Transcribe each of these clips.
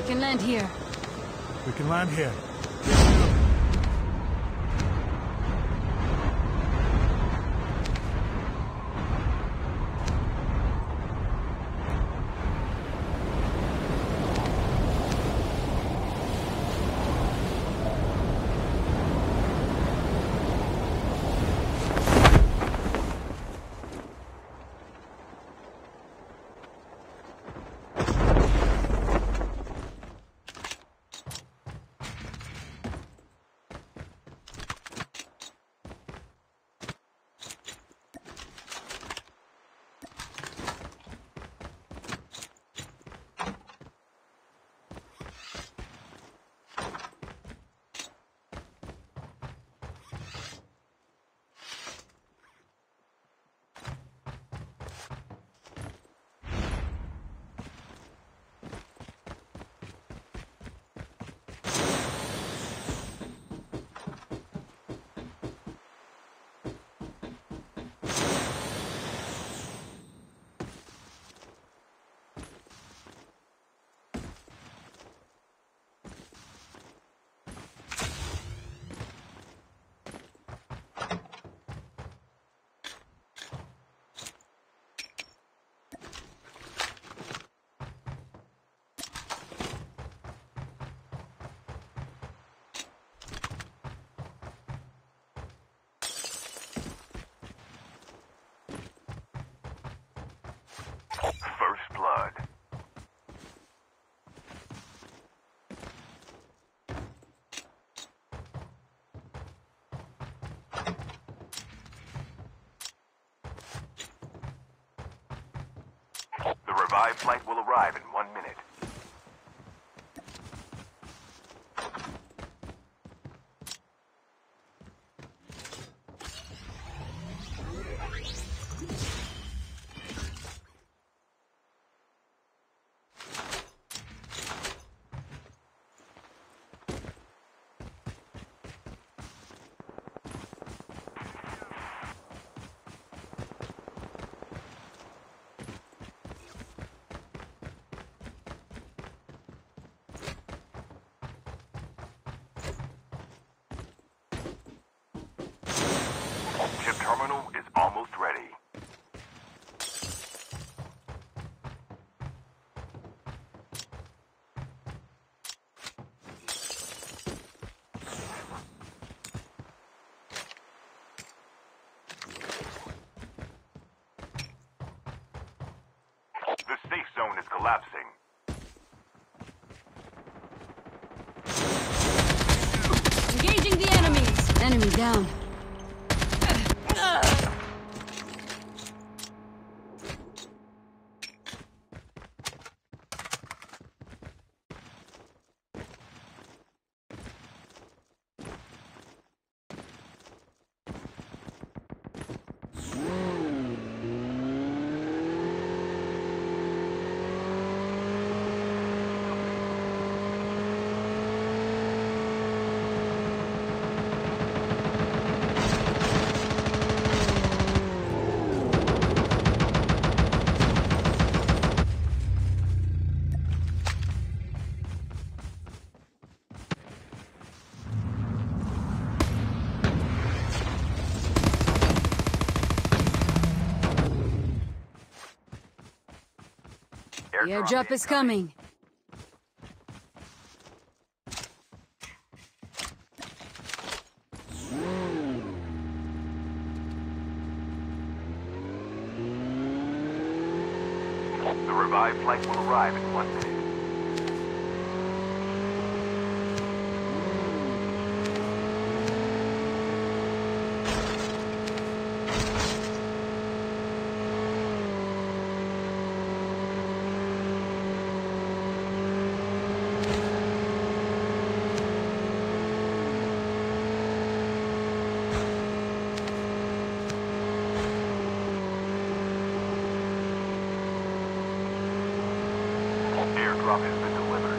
can land here. We can land here. First blood. The revived flight will arrive in 1 minute. Chip terminal is almost ready. The safe zone is collapsing. Engaging the enemies! Enemy down. The airdrop is coming. The revived flight will arrive in 1 minute. Airdrop has been delivered.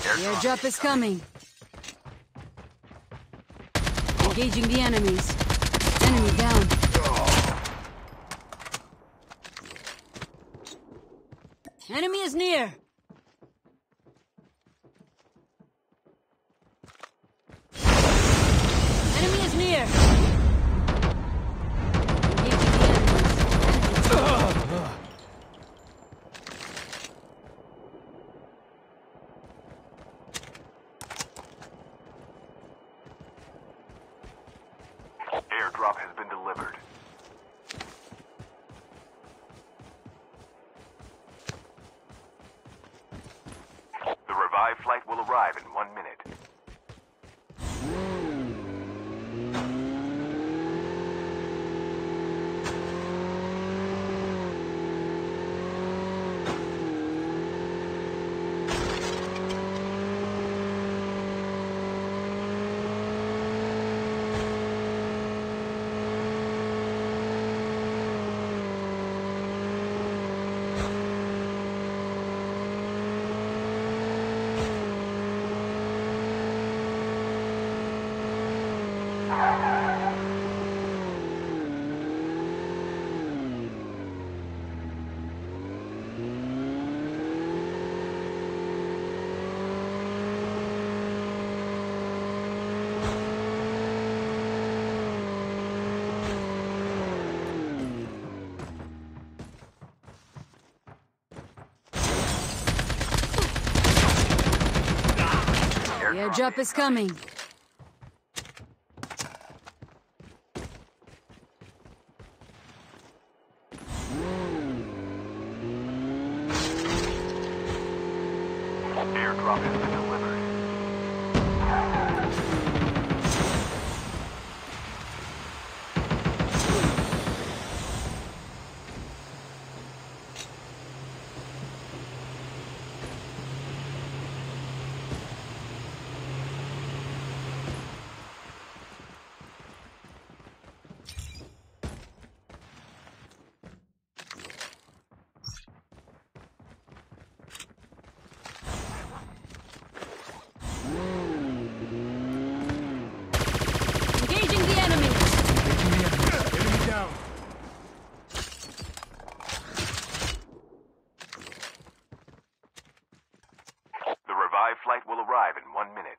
The airdrop is coming. Engaging the enemies. Enemy down. Enemy is near. Enemy is near. Engaging the enemies. Airdrop has been delivered. The revived flight will arrive in 1 minute. The airdrop is coming. Airdrop has been delivered. Engaging the enemies. Enemy down. The revived flight will arrive in 1 minute.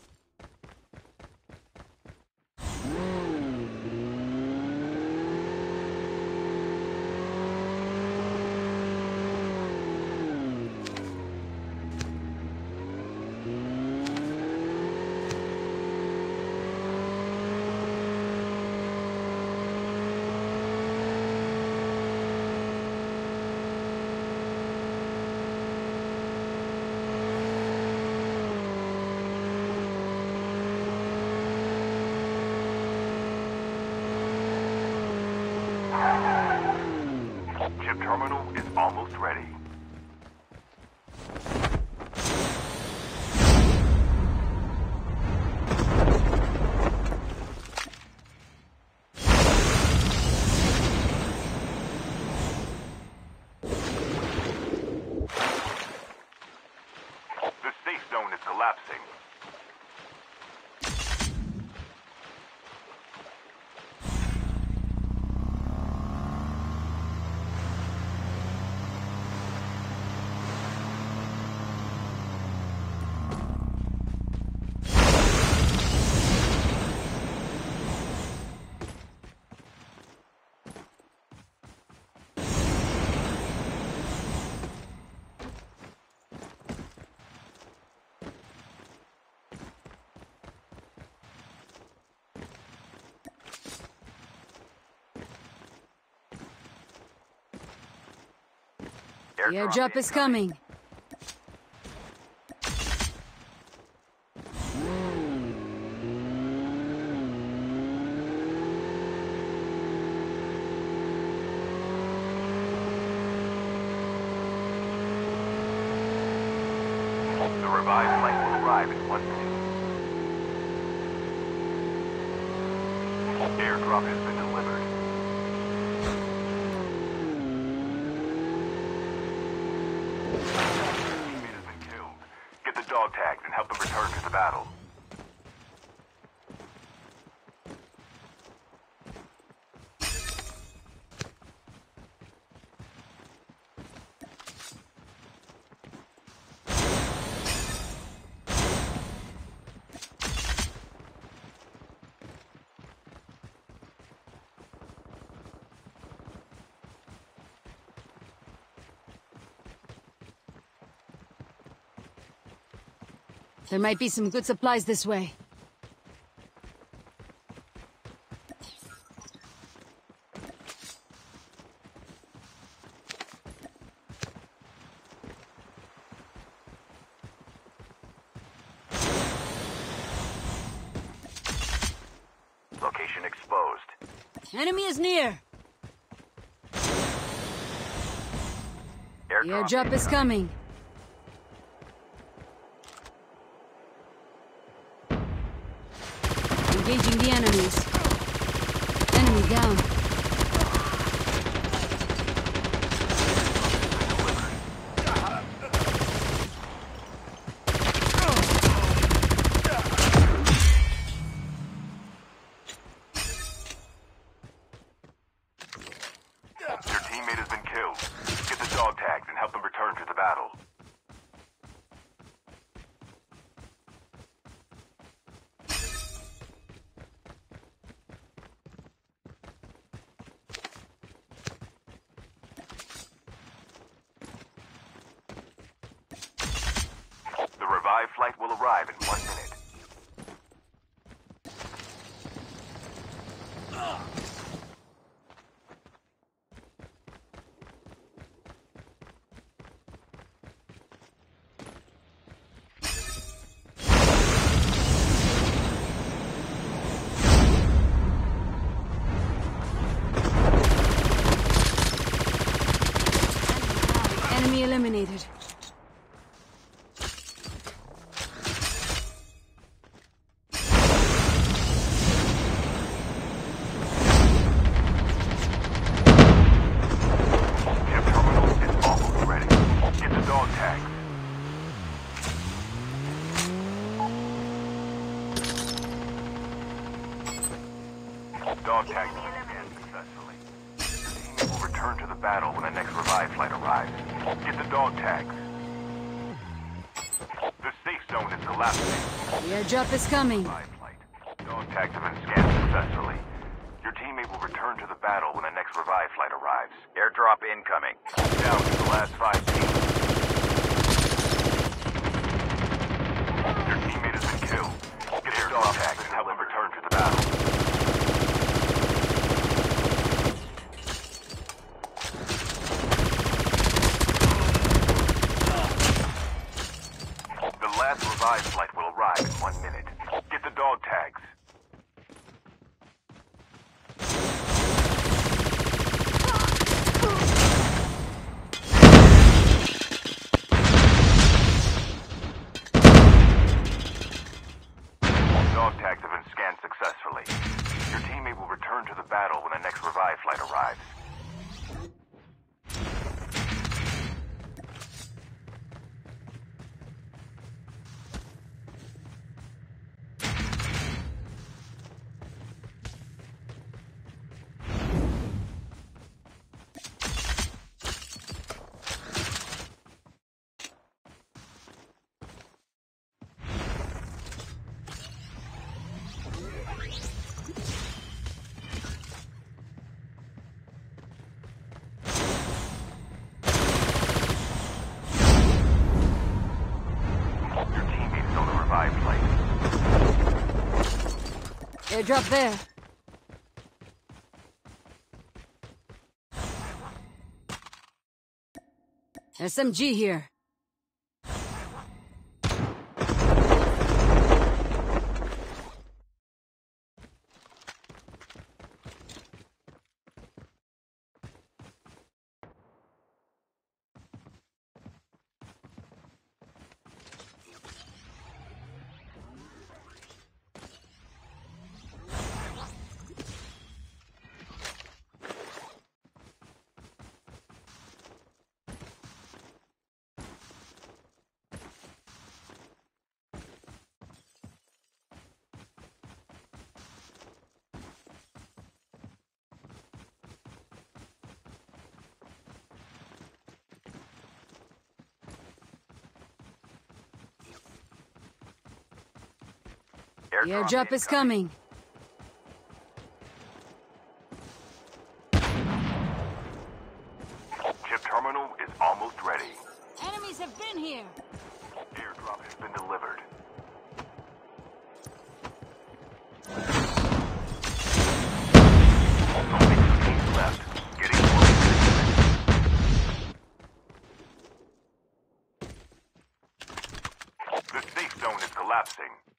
Chip terminal is almost ready. The safe zone is collapsing. The airdrop is coming. The revived flight will arrive in 1 minute. Airdrop has been delivered. Teammate has been killed. Get the dog tags and help them return to the battle. There might be some good supplies this way. Location exposed. Enemy is near. The airdrop is coming. Engaging the enemies. Enemy down. Your teammate has been killed. Get the dog tags and help them return to the battle. The revived flight will arrive in 1 minute. Enemy eliminated. Chip terminal is almost ready. Get the dog tags. Dog tags have been scanned successfully. Your teammate will return to the battle when the next revive flight arrives. Get the dog tags. The safe zone is collapsing. The airdrop is coming. Revive flight. Dog tags have been scanned successfully. Your teammate will return to the battle when the next revive flight arrives. Airdrop incoming. Down to the last 5 teams. Your teammate has been killed. Get your dog tags and help them return to the battle. The last revive flight will arrive in 1 minute. Get the dog tags. Dog tags have been scanned successfully. Your teammate will return to the battle when the next revive flight arrives. Your teammate is on the revive flight. Airdrop there. SMG here. The airdrop is coming. Chip terminal is almost ready. Enemies have been here. Airdrop has been delivered. Only 2 teams left. Getting close. The safe zone is collapsing.